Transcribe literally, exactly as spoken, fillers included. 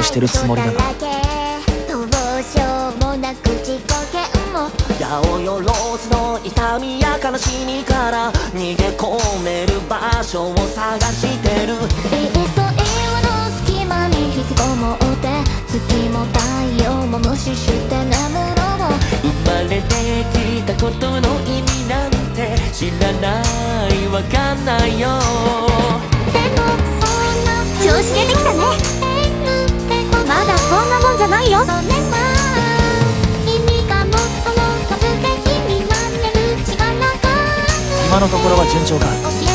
してるつもりだが、 八百万の痛みや悲しみから逃げ込める場所を探してる。 いっそ岩の隙間に引きこもって月も太陽も無視して眠ろう。 生まれてきたことの意味なんて知らないわかんないよ。 調子出てきたね。まだこんなもんじゃないよ。 今のところは順調か。